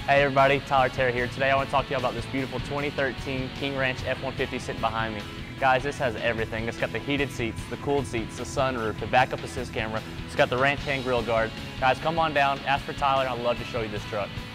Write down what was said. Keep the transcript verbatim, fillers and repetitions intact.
Hey everybody, Tyler Terry here. Today I want to talk to you about this beautiful twenty thirteen King Ranch F one fifty sitting behind me. Guys, this has everything. It's got the heated seats, the cooled seats, the sunroof, the backup assist camera. It's got the ranch hand grill guard. Guys, come on down, ask for Tyler, and I'd love to show you this truck.